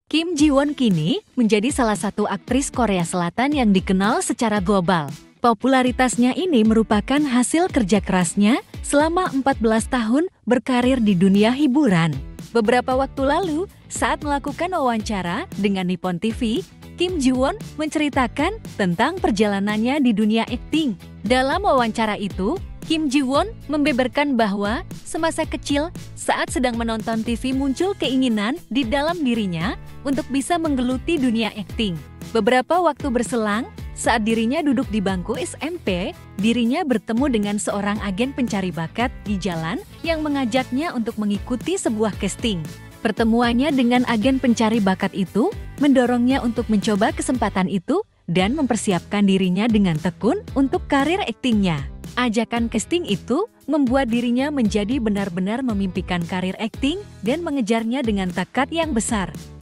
Kim Ji Won kini menjadi salah satu aktris Korea Selatan yang dikenal secara global. Popularitasnya ini merupakan hasil kerja kerasnya selama 14 tahun berkarir di dunia hiburan. Beberapa waktu lalu, saat melakukan wawancara dengan Nippon TV, Kim Ji Won menceritakan tentang perjalanannya di dunia akting. Dalam wawancara itu, Kim Ji Won membeberkan bahwa semasa kecil saat sedang menonton TV muncul keinginan di dalam dirinya untuk bisa menggeluti dunia akting. Beberapa waktu berselang, saat dirinya duduk di bangku SMP, dirinya bertemu dengan seorang agen pencari bakat di jalan yang mengajaknya untuk mengikuti sebuah casting. Pertemuannya dengan agen pencari bakat itu mendorongnya untuk mencoba kesempatan itu dan mempersiapkan dirinya dengan tekun untuk karir aktingnya. Ajakan casting itu membuat dirinya menjadi benar-benar memimpikan karir akting dan mengejarnya dengan tekad yang besar.